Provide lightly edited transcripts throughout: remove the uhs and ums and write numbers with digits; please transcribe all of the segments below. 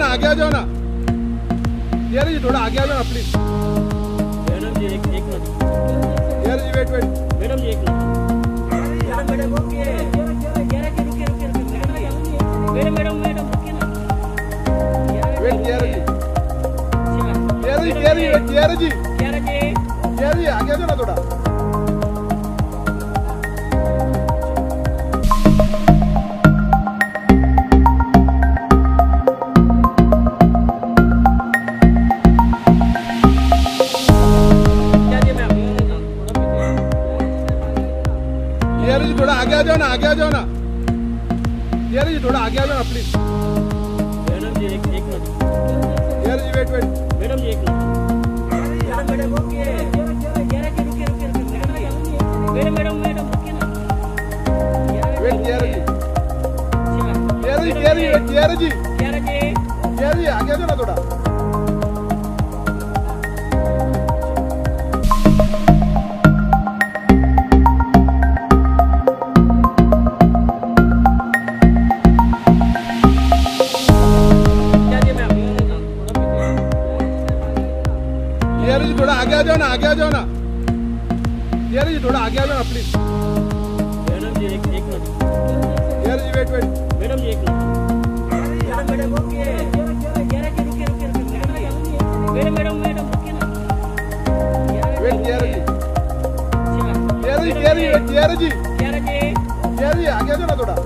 आगे आ जाओ ना। यार जी थोड़ा आगे आ जाओ ना प्लीज। मैडम जी एक मिनट। यार जी वेट वेट। मैडम जी एक मिनट। मैडम रुकिए। मैडम रुकिए ना। वेट यार जी। यार जी वेट यार जी। यार जी आगे आ जाओ ना थोड़ा। यार जी थोड़ा आगे आ जाओ ना, आगे आ जाओ ना। यार जी थोड़ा आगे आ जाओ ना प्लीज। मैडम जी एक मिनट। यार जी वेट वेट। मैडम जी एक मिनट। मैडम रुकिए। मैडम रुकिए ना। वेट यार जी। यार जी वेट यार जी। यार जी आगे आ जाओ ना थोड़ा। यार जी थोड़ा आगे आ जाओ ना, आगे आ जाओ ना। यार जी थोड़ा आगे आ जाओ ना प्लीज। मैडम जी एक मिनट। यार जी वेट वेट। मैडम जी एक मिनट। मैडम रुकिए। मैडम रुकिए ना। वेट यार जी। यार जी वेट यार जी। यार जी आगे आ जाओ ना थोड़ा।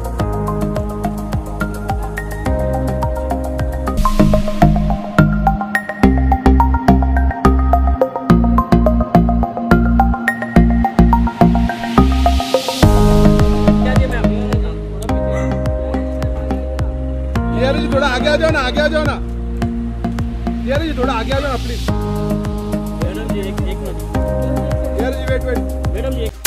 यार जी थोड़ा आगे आ जाओ ना, आगे आ जाओ ना। यार जी थोड़ा आगे आ जाओ ना प्लीज। मैडम जी एक मिनट। यार जी वेट वेट। मैडम जी